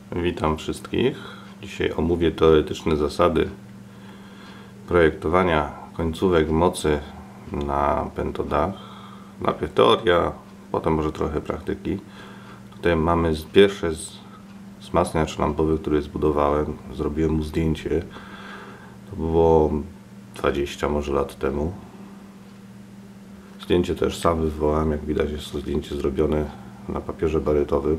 Witam wszystkich. Dzisiaj omówię teoretyczne zasady projektowania końcówek mocy na pentodach. Najpierw teoria, potem może trochę praktyki. Tutaj mamy pierwszy wzmacniacz lampowy, który zbudowałem. Zrobiłem mu zdjęcie. To było 20 może lat temu. Zdjęcie też sam wywołałem. Jak widać, jest to zdjęcie zrobione na papierze barytowym.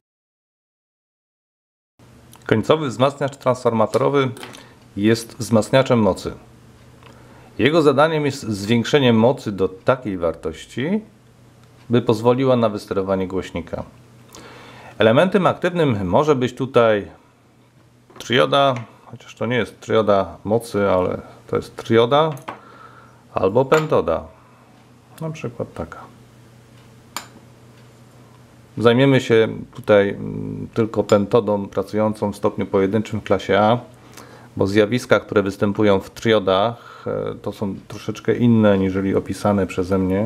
Końcowy wzmacniacz transformatorowy jest wzmacniaczem mocy. Jego zadaniem jest zwiększenie mocy do takiej wartości, by pozwoliła na wysterowanie głośnika. Elementem aktywnym może być tutaj trioda, chociaż to nie jest trioda mocy, ale to jest trioda albo pentoda. Na przykład taka. Zajmiemy się tutaj tylko pentodą pracującą w stopniu pojedynczym w klasie A, bo zjawiska, które występują w triodach, to są troszeczkę inne niżeli opisane przeze mnie.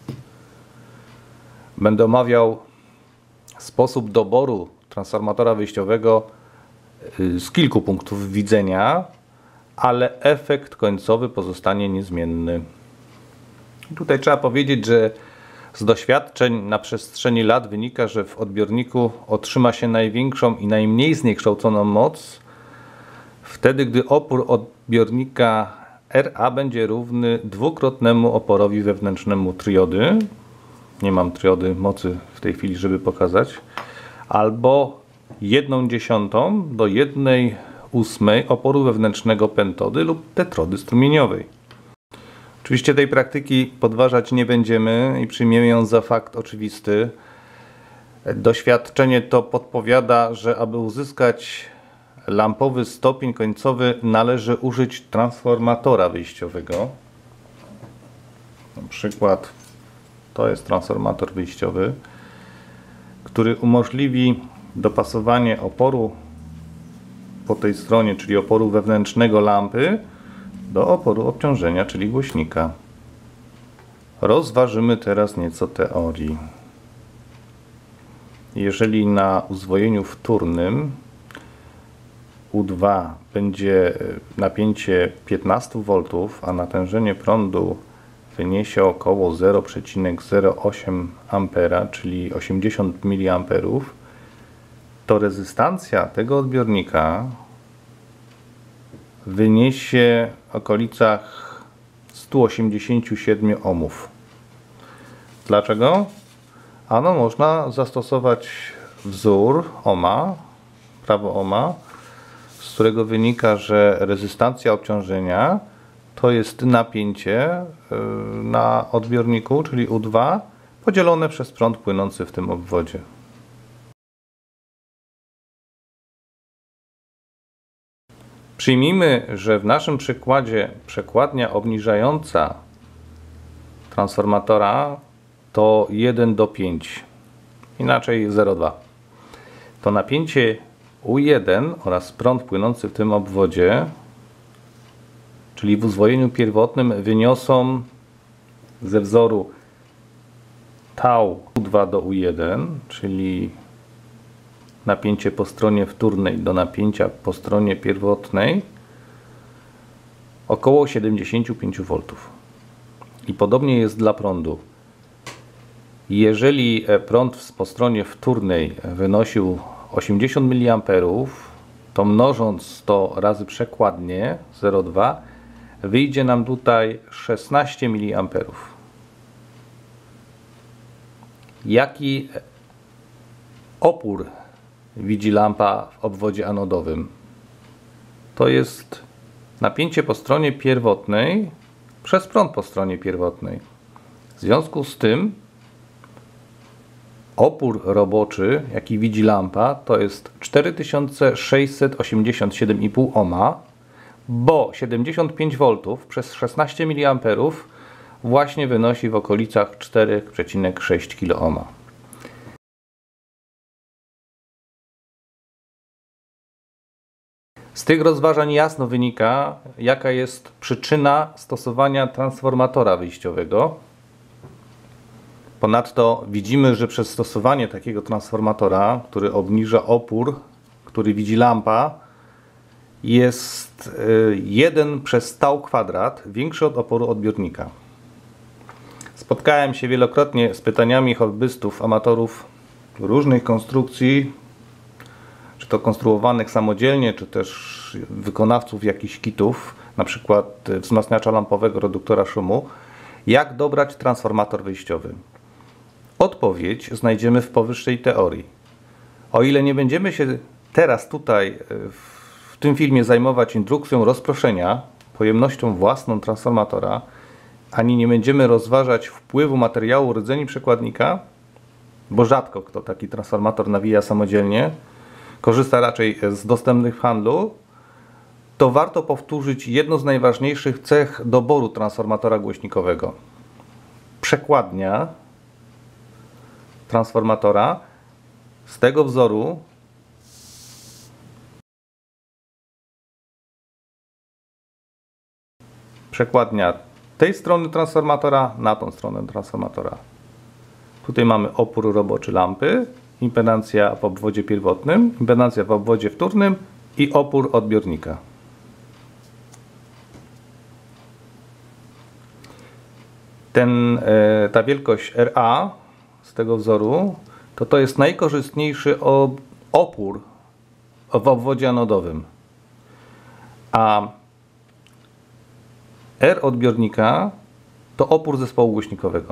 Będę omawiał sposób doboru transformatora wyjściowego z kilku punktów widzenia, ale efekt końcowy pozostanie niezmienny. Tutaj trzeba powiedzieć, że z doświadczeń na przestrzeni lat wynika, że w odbiorniku otrzyma się największą i najmniej zniekształconą moc wtedy, gdy opór odbiornika RA będzie równy dwukrotnemu oporowi wewnętrznemu triody. Nie mam triody mocy w tej chwili, żeby pokazać. Albo 1/10 do 1/8 oporu wewnętrznego pentody lub tetrody strumieniowej. Oczywiście tej praktyki podważać nie będziemy i przyjmiemy ją za fakt oczywisty. Doświadczenie to podpowiada, że aby uzyskać lampowy stopień końcowy, należy użyć transformatora wyjściowego. Na przykład to jest transformator wyjściowy, który umożliwi dopasowanie oporu po tej stronie, czyli oporu wewnętrznego lampy, do oporu obciążenia, czyli głośnika. Rozważymy teraz nieco teorii. Jeżeli na uzwojeniu wtórnym U2 będzie napięcie 15 V, a natężenie prądu wyniesie około 0,08 A, czyli 80 mA, to rezystancja tego odbiornika wyniesie w okolicach 187 ohmów. Dlaczego? Ano można zastosować wzór Ohma, prawo Ohma, z którego wynika, że rezystancja obciążenia to jest napięcie na odbiorniku, czyli U2, podzielone przez prąd płynący w tym obwodzie. Przyjmijmy, że w naszym przykładzie przekładnia obniżająca transformatora to 1:5, inaczej 0,2. To napięcie U1 oraz prąd płynący w tym obwodzie, czyli w uzwojeniu pierwotnym, wyniosą ze wzoru tau U2 do U1, czyli napięcie po stronie wtórnej do napięcia po stronie pierwotnej, około 75 V. I podobnie jest dla prądu. Jeżeli prąd po stronie wtórnej wynosił 80 mA, to mnożąc to razy przekładnię 0,2 wyjdzie nam tutaj 16 mA. Jaki opór widzi lampa w obwodzie anodowym? To jest napięcie po stronie pierwotnej przez prąd po stronie pierwotnej. W związku z tym opór roboczy, jaki widzi lampa, to jest 4687,5 ohma, bo 75 V przez 16 mA właśnie wynosi w okolicach 4,6 kΩ. Z tych rozważań jasno wynika, jaka jest przyczyna stosowania transformatora wyjściowego. Ponadto widzimy, że przez stosowanie takiego transformatora, który obniża opór, który widzi lampa, jest 1 przez stał kwadrat większy od oporu odbiornika. Spotkałem się wielokrotnie z pytaniami hobbystów, amatorów różnych konstrukcji, czy to konstruowanych samodzielnie, czy też wykonawców jakichś kitów, na przykład wzmacniacza lampowego, reduktora szumu, jak dobrać transformator wyjściowy. Odpowiedź znajdziemy w powyższej teorii. O ile nie będziemy się teraz tutaj w tym filmie zajmować indukcją rozproszenia, pojemnością własną transformatora, ani nie będziemy rozważać wpływu materiału rdzeni przekładnika, bo rzadko kto taki transformator nawija samodzielnie, korzysta raczej z dostępnych w handlu, to warto powtórzyć jedno z najważniejszych cech doboru transformatora głośnikowego. Przekładnia transformatora z tego wzoru przekładnia tej strony transformatora na tą stronę transformatora. Tutaj mamy opór roboczy lampy, impedancja w obwodzie pierwotnym, impedancja w obwodzie wtórnym i opór odbiornika. Ta wielkość RA z tego wzoru to jest najkorzystniejszy opór w obwodzie anodowym, a R odbiornika to opór zespołu głośnikowego.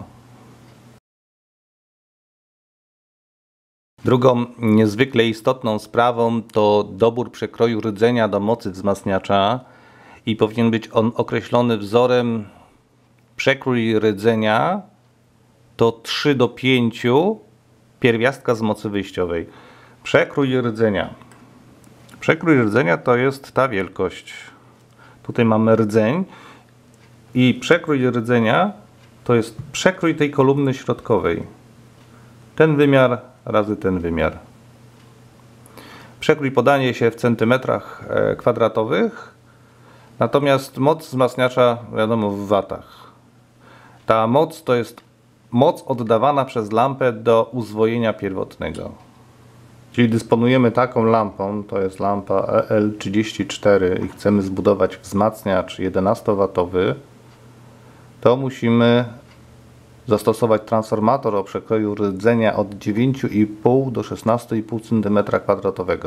Drugą niezwykle istotną sprawą to dobór przekroju rdzenia do mocy wzmacniacza i powinien być on określony wzorem. Przekrój rdzenia to 3 do 5 pierwiastka z mocy wyjściowej. Przekrój rdzenia. Przekrój rdzenia to jest ta wielkość. Tutaj mamy rdzeń i przekrój rdzenia to jest przekrój tej kolumny środkowej. Ten wymiar razy ten wymiar. Przekrój podaje się w centymetrach kwadratowych, natomiast moc wzmacniacza wiadomo w watach. Ta moc to jest moc oddawana przez lampę do uzwojenia pierwotnego. Jeśli dysponujemy taką lampą, to jest lampa EL34 i chcemy zbudować wzmacniacz 11W, to musimy zastosować transformator o przekroju rdzenia od 9,5 do 16,5 cm².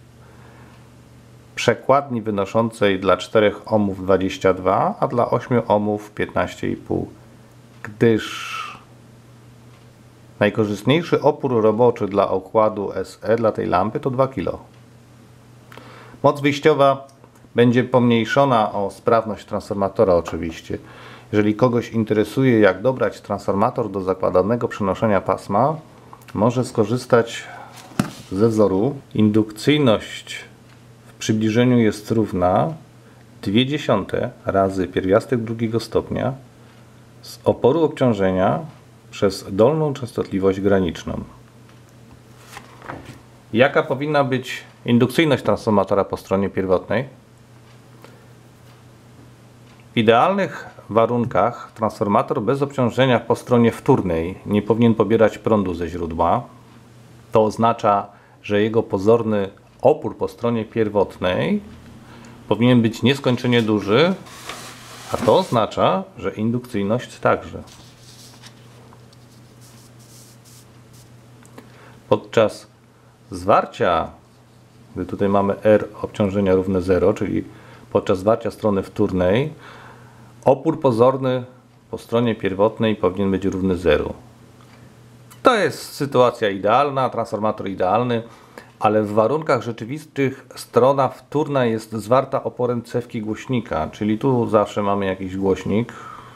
Przekładni wynoszącej dla 4 ohmów 22, a dla 8 ohmów 15,5. Gdyż najkorzystniejszy opór roboczy dla okładu SE dla tej lampy to 2 kg. Moc wyjściowa będzie pomniejszona o sprawność transformatora oczywiście. Jeżeli kogoś interesuje, jak dobrać transformator do zakładanego przenoszenia pasma, może skorzystać ze wzoru. Indukcyjność w przybliżeniu jest równa 0,2 razy pierwiastek drugiego stopnia z oporu obciążenia przez dolną częstotliwość graniczną. Jaka powinna być indukcyjność transformatora po stronie pierwotnej? W idealnych warunkach transformator bez obciążenia po stronie wtórnej nie powinien pobierać prądu ze źródła. To oznacza, że jego pozorny opór po stronie pierwotnej powinien być nieskończenie duży, a to oznacza, że indukcyjność także. Podczas zwarcia, gdy tutaj mamy R obciążenia równe 0, czyli podczas zwarcia strony wtórnej, opór pozorny po stronie pierwotnej powinien być równy 0. To jest sytuacja idealna, transformator idealny, ale w warunkach rzeczywistych strona wtórna jest zwarta oporem cewki głośnika, czyli tu zawsze mamy jakiś głośnik,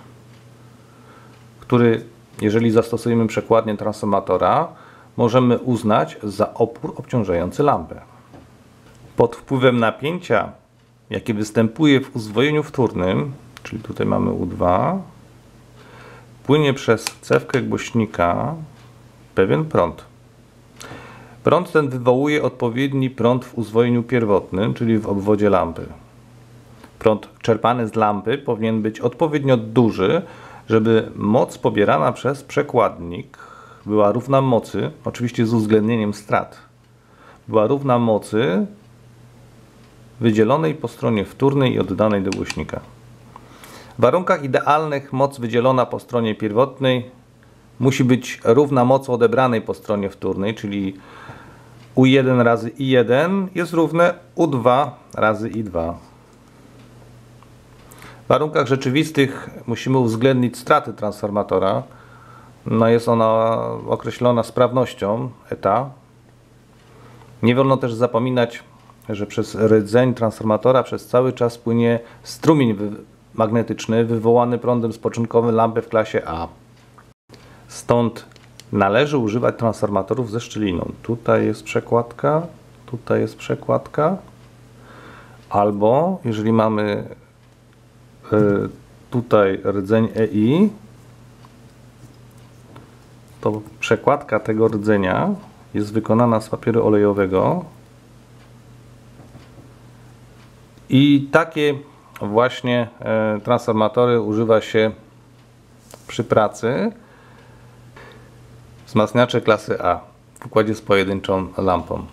który, jeżeli zastosujemy przekładnię transformatora, możemy uznać za opór obciążający lampę. Pod wpływem napięcia, jakie występuje w uzwojeniu wtórnym, czyli tutaj mamy U2, płynie przez cewkę głośnika pewien prąd. Prąd ten wywołuje odpowiedni prąd w uzwojeniu pierwotnym, czyli w obwodzie lampy. Prąd czerpany z lampy powinien być odpowiednio duży, żeby moc pobierana przez przekładnik była równa mocy, oczywiście z uwzględnieniem strat. była równa mocy wydzielonej po stronie wtórnej i oddanej do głośnika. W warunkach idealnych moc wydzielona po stronie pierwotnej musi być równa mocy odebranej po stronie wtórnej, czyli U1 razy I1 jest równe U2 razy I2. W warunkach rzeczywistych musimy uwzględnić straty transformatora. No jest ona określona sprawnością eta. Nie wolno też zapominać, że przez rdzeń transformatora przez cały czas płynie strumień magnetyczny wywołany prądem spoczynkowym lampy w klasie A. Stąd należy używać transformatorów ze szczeliną. Tutaj jest przekładka, albo jeżeli mamy tutaj rdzeń EI, to przekładka tego rdzenia jest wykonana z papieru olejowego i takie właśnie transformatory używa się przy pracy wzmacniaczy klasy A w układzie z pojedynczą lampą.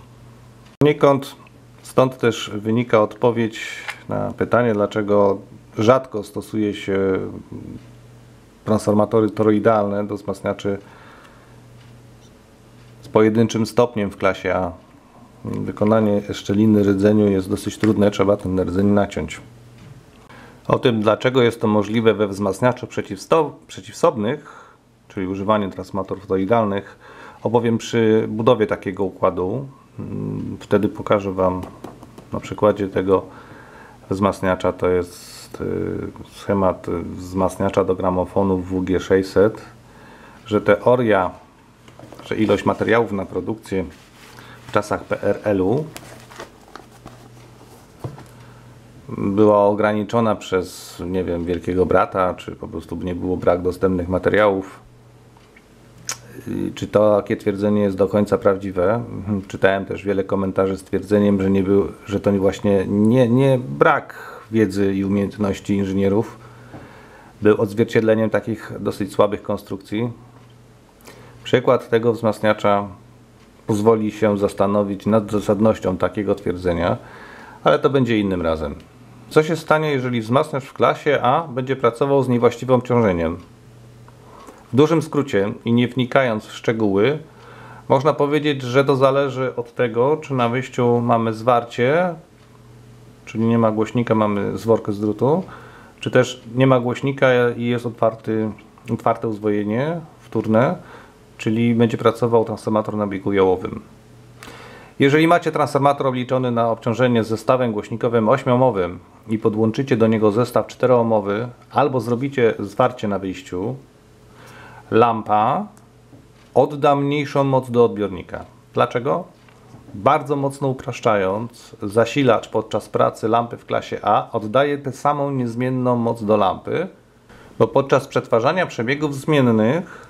Stąd też wynika odpowiedź na pytanie, dlaczego rzadko stosuje się transformatory toroidalne do wzmacniaczy z pojedynczym stopniem w klasie A. Wykonanie szczeliny rdzeniu jest dosyć trudne, trzeba ten rdzeń naciąć. O tym, dlaczego jest to możliwe we wzmacniaczach przeciwsobnych, czyli używanie transformatorów toroidalnych, opowiem przy budowie takiego układu. Wtedy pokażę Wam na przykładzie tego wzmacniacza. To jest schemat wzmacniacza do gramofonu WG600, że teoria, że ilość materiałów na produkcję w czasach PRL-u była ograniczona przez, nie wiem, Wielkiego Brata, czy po prostu nie było brak dostępnych materiałów. Czy takie twierdzenie jest do końca prawdziwe? Czytałem też wiele komentarzy z twierdzeniem, że to właśnie nie brak wiedzy i umiejętności inżynierów był odzwierciedleniem takich dosyć słabych konstrukcji. Przykład tego wzmacniacza pozwoli się zastanowić nad zasadnością takiego twierdzenia, ale to będzie innym razem. Co się stanie, jeżeli wzmacniacz w klasie A będzie pracował z niewłaściwym obciążeniem? W dużym skrócie i nie wnikając w szczegóły, można powiedzieć, że to zależy od tego, czy na wyjściu mamy zwarcie, czyli nie ma głośnika, mamy zworkę z drutu, czy też nie ma głośnika i jest otwarte uzwojenie wtórne, czyli będzie pracował transformator na biegu jałowym. Jeżeli macie transformator obliczony na obciążenie z zestawem głośnikowym 8-ohmowym i podłączycie do niego zestaw 4-ohmowy albo zrobicie zwarcie na wyjściu, lampa odda mniejszą moc do odbiornika. Dlaczego? Bardzo mocno upraszczając, zasilacz podczas pracy lampy w klasie A oddaje tę samą niezmienną moc do lampy, bo podczas przetwarzania przebiegów zmiennych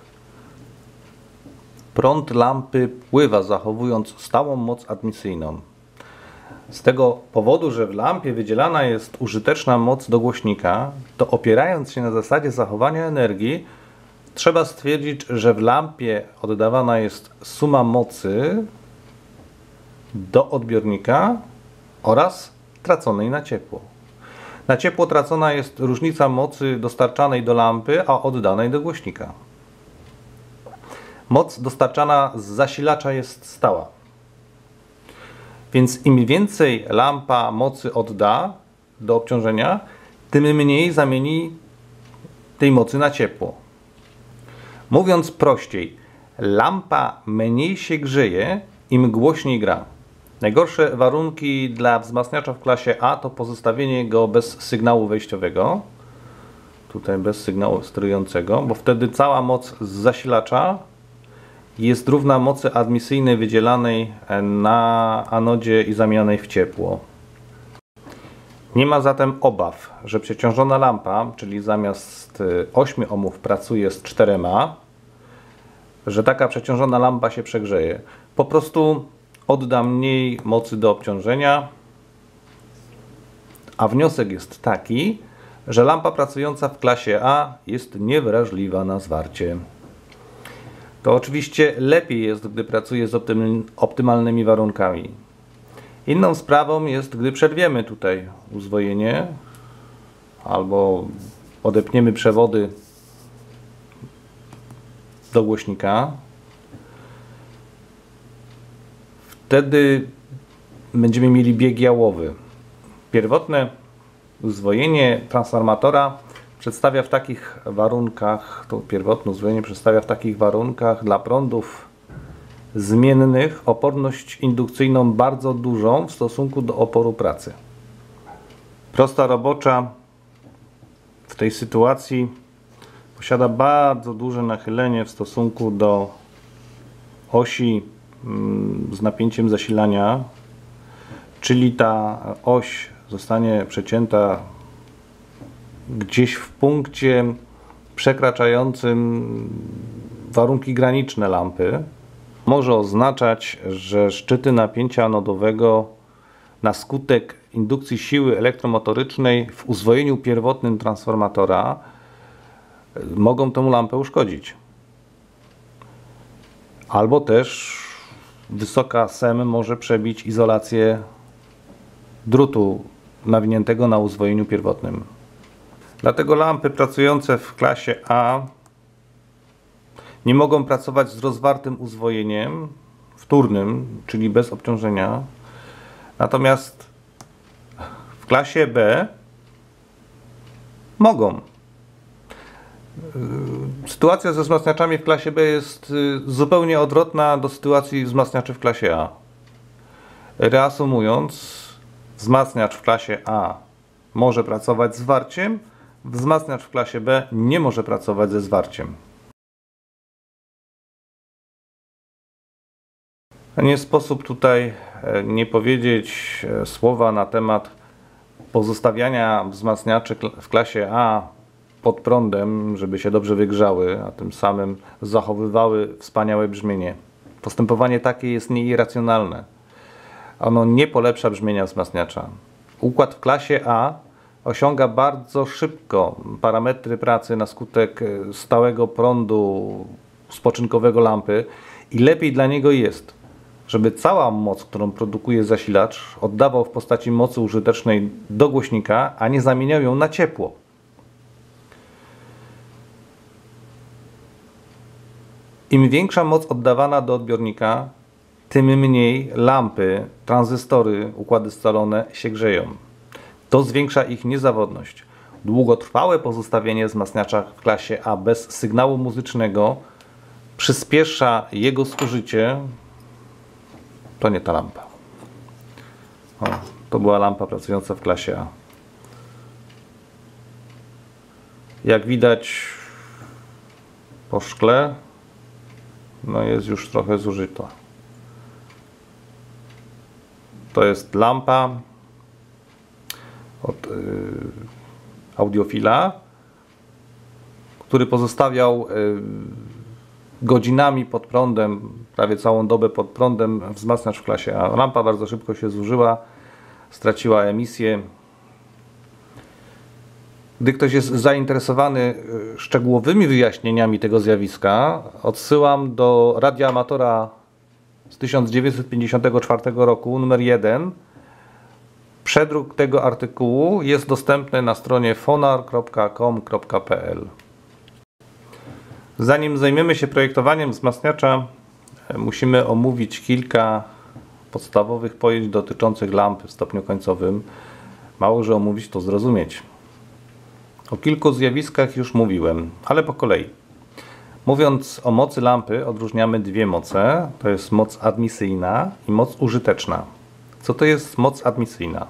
prąd lampy pływa, zachowując stałą moc admisyjną. Z tego powodu, że w lampie wydzielana jest użyteczna moc do głośnika, to opierając się na zasadzie zachowania energii, trzeba stwierdzić, że w lampie oddawana jest suma mocy do odbiornika oraz traconej na ciepło. Na ciepło tracona jest różnica mocy dostarczanej do lampy, a oddanej do głośnika. Moc dostarczana z zasilacza jest stała. Więc im więcej lampa mocy odda do obciążenia, tym mniej zamieni tej mocy na ciepło. Mówiąc prościej, lampa mniej się grzeje, im głośniej gra. Najgorsze warunki dla wzmacniacza w klasie A to pozostawienie go bez sygnału wejściowego. Tutaj bez sygnału sterującego, bo wtedy cała moc z zasilacza jest równa mocy admisyjnej wydzielanej na anodzie i zamienianej w ciepło. Nie ma zatem obaw, że przeciążona lampa, czyli zamiast 8 ohmów pracuje z 4, że taka przeciążona lampa się przegrzeje. Po prostu odda mniej mocy do obciążenia, a wniosek jest taki, że lampa pracująca w klasie A jest niewrażliwa na zwarcie. to oczywiście lepiej jest, gdy pracuje z optymalnymi warunkami. Inną sprawą jest, gdy przerwiemy tutaj uzwojenie albo odepniemy przewody do głośnika. Wtedy będziemy mieli bieg jałowy. Pierwotne uzwojenie transformatora przedstawia w takich warunkach, to pierwotne uzwojenie przedstawia w takich warunkach dla prądów zmiennych oporność indukcyjną bardzo dużą w stosunku do oporu pracy. Prosta robocza w tej sytuacji posiada bardzo duże nachylenie w stosunku do osi z napięciem zasilania, czyli ta oś zostanie przecięta gdzieś w punkcie przekraczającym warunki graniczne lampy. Może oznaczać, że szczyty napięcia anodowego na skutek indukcji siły elektromotorycznej w uzwojeniu pierwotnym transformatora mogą tę lampę uszkodzić. Albo też wysoka SEM może przebić izolację drutu nawiniętego na uzwojeniu pierwotnym. Dlatego lampy pracujące w klasie A nie mogą pracować z rozwartym uzwojeniem wtórnym, czyli bez obciążenia. Natomiast w klasie B mogą. Sytuacja ze wzmacniaczami w klasie B jest zupełnie odwrotna do sytuacji wzmacniaczy w klasie A. Reasumując, wzmacniacz w klasie A może pracować z zwarciem, wzmacniacz w klasie B nie może pracować ze zwarciem. Nie sposób tutaj nie powiedzieć słowa na temat pozostawiania wzmacniaczy w klasie A pod prądem, żeby się dobrze wygrzały, a tym samym zachowywały wspaniałe brzmienie. Postępowanie takie jest nieirracjonalne. Ono nie polepsza brzmienia wzmacniacza. Układ w klasie A osiąga bardzo szybko parametry pracy na skutek stałego prądu spoczynkowego lampy i lepiej dla niego jest, żeby cała moc, którą produkuje zasilacz, oddawał w postaci mocy użytecznej do głośnika, a nie zamieniał ją na ciepło. Im większa moc oddawana do odbiornika, tym mniej lampy, tranzystory, układy scalone się grzeją. To zwiększa ich niezawodność. Długotrwałe pozostawienie wzmacniacza w klasie A bez sygnału muzycznego przyspiesza jego zużycie. To nie ta lampa. O, to była lampa pracująca w klasie A. Jak widać po szkle, no jest już trochę zużyta. To jest lampa od audiofila, który pozostawiał godzinami pod prądem, prawie całą dobę pod prądem wzmacniacz w klasie A. Lampa bardzo szybko się zużyła, straciła emisję. Gdy ktoś jest zainteresowany szczegółowymi wyjaśnieniami tego zjawiska, odsyłam do Radia Amatora z 1954 roku, numer 1. Przedruk tego artykułu jest dostępny na stronie fonar.com.pl. Zanim zajmiemy się projektowaniem wzmacniacza, musimy omówić kilka podstawowych pojęć dotyczących lampy w stopniu końcowym. Mało, że omówić, to zrozumieć. O kilku zjawiskach już mówiłem, ale po kolei. Mówiąc o mocy lampy, odróżniamy dwie moce. To jest moc admisyjna i moc użyteczna. Co to jest moc admisyjna?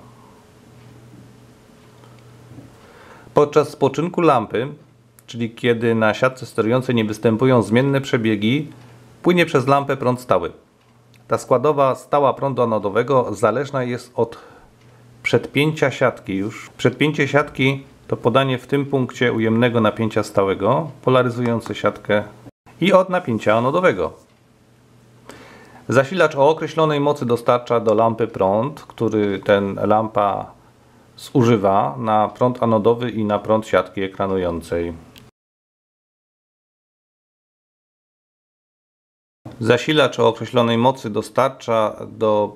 Podczas spoczynku lampy, czyli kiedy na siatce sterującej nie występują zmienne przebiegi, płynie przez lampę prąd stały. Ta składowa stała prądu anodowego zależna jest od przedpięcia siatki. Przedpięcie siatki to podanie w tym punkcie ujemnego napięcia stałego, polaryzujące siatkę, i od napięcia anodowego. Zasilacz o określonej mocy dostarcza do lampy prąd, który ten lampa zużywa na prąd anodowy i na prąd siatki ekranującej. Zasilacz o określonej mocy dostarcza do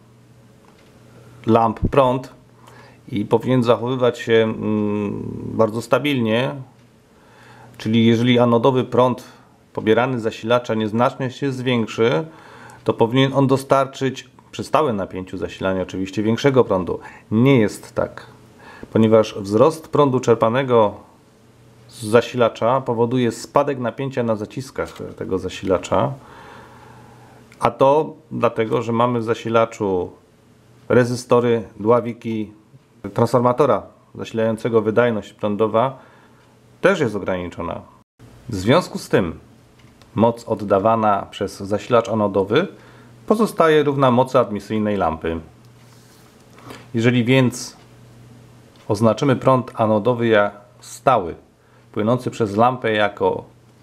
lamp prąd i powinien zachowywać się bardzo stabilnie, czyli jeżeli anodowy prąd pobierany z zasilacza nieznacznie się zwiększy, to powinien on dostarczyć przy stałym napięciu zasilania oczywiście większego prądu. Nie jest tak, ponieważ wzrost prądu czerpanego z zasilacza powoduje spadek napięcia na zaciskach tego zasilacza, a to dlatego, że mamy w zasilaczu rezystory, dławiki transformatora zasilającego. Wydajność prądowa też jest ograniczona. W związku z tym moc oddawana przez zasilacz anodowy pozostaje równa mocy admisyjnej lampy. Jeżeli więc oznaczymy prąd anodowy jak stały, płynący przez lampę jako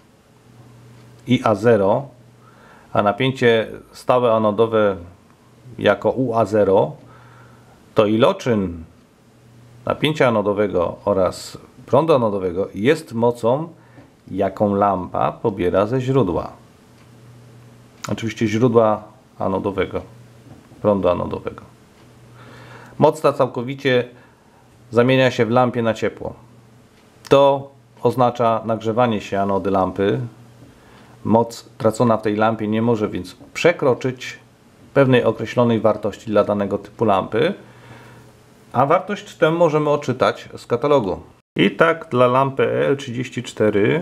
IA0, a napięcie stałe anodowe jako UA0, to iloczyn napięcia anodowego oraz prądu anodowego jest mocą, jaką lampa pobiera ze źródła. Oczywiście źródła anodowego, prądu anodowego. Moc ta całkowicie zamienia się w lampie na ciepło. To oznacza nagrzewanie się anody lampy. Moc tracona w tej lampie nie może więc przekroczyć pewnej określonej wartości dla danego typu lampy, a wartość tę możemy odczytać z katalogu. I tak dla lampy EL34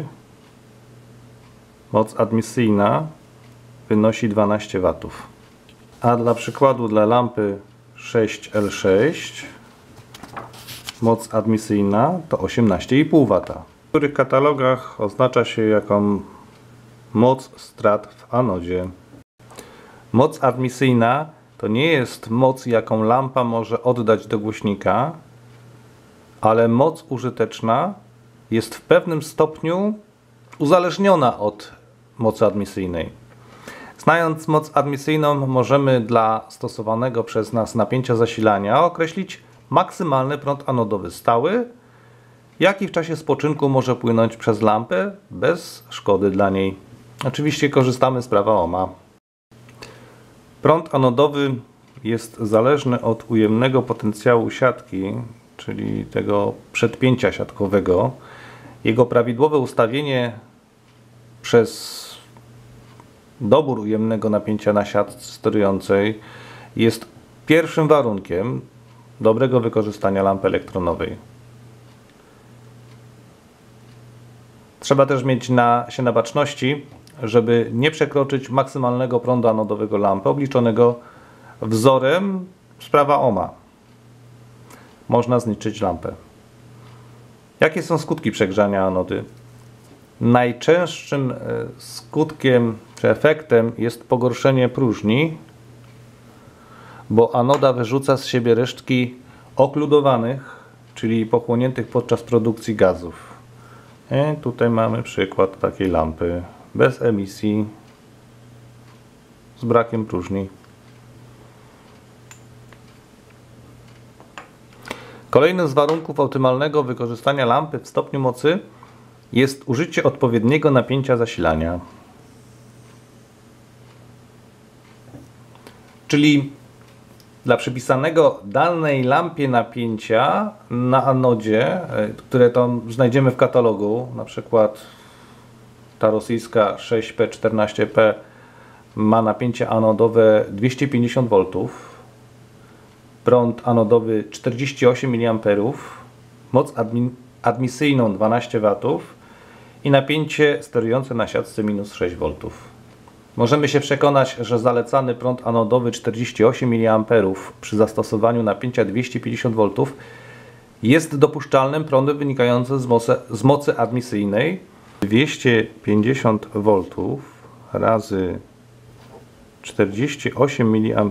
moc admisyjna wynosi 12 W. A dla przykładu dla lampy 6L6 moc admisyjna to 18,5 W. W niektórych katalogach oznacza się jaką moc strat w anodzie. Moc admisyjna to nie jest moc, jaką lampa może oddać do głośnika, ale moc użyteczna jest w pewnym stopniu uzależniona od mocy admisyjnej. Znając moc admisyjną, możemy dla stosowanego przez nas napięcia zasilania określić maksymalny prąd anodowy stały, jaki w czasie spoczynku może płynąć przez lampę bez szkody dla niej. Oczywiście korzystamy z prawa Ohma. Prąd anodowy jest zależny od ujemnego potencjału siatki, czyli tego przedpięcia siatkowego. Jego prawidłowe ustawienie przez dobór ujemnego napięcia na siatce sterującej jest pierwszym warunkiem dobrego wykorzystania lampy elektronowej. Trzeba też mieć się na baczności, żeby nie przekroczyć maksymalnego prądu anodowego lampy obliczonego wzorem z prawa Ohma. Można zniszczyć lampę. Jakie są skutki przegrzania anody? Najczęstszym skutkiem czy efektem jest pogorszenie próżni, bo anoda wyrzuca z siebie resztki okludowanych, czyli pochłoniętych podczas produkcji gazów. I tutaj mamy przykład takiej lampy bez emisji, z brakiem próżni. Kolejnym z warunków optymalnego wykorzystania lampy w stopniu mocy jest użycie odpowiedniego napięcia zasilania. Czyli dla przypisanego danej lampie napięcia na anodzie, które tam znajdziemy w katalogu, na przykład ta rosyjska 6P14P ma napięcie anodowe 250 V, prąd anodowy 48 mA, moc admisyjną 12 W i napięcie sterujące na siatce minus 6 V. Możemy się przekonać, że zalecany prąd anodowy 48 mA przy zastosowaniu napięcia 250 V jest dopuszczalnym prądem wynikającym z mocy admisyjnej. 250 V razy 48 mA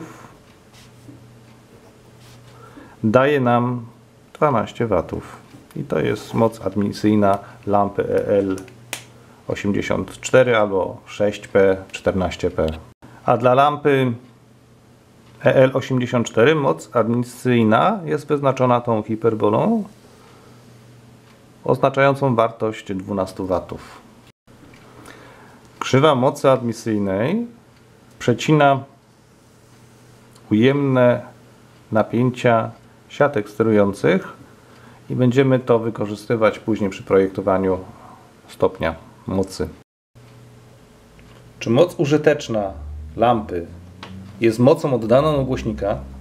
daje nam 12 W. I to jest moc admisyjna lampy EL84 albo 6P14P. A dla lampy EL84 moc admisyjna jest wyznaczona tą hiperbolą oznaczającą wartość 12 W. Krzywa mocy admisyjnej przecina ujemne napięcia siatek sterujących i będziemy to wykorzystywać później przy projektowaniu stopnia mocy. Czy moc użyteczna lampy jest mocą oddaną od głośnika?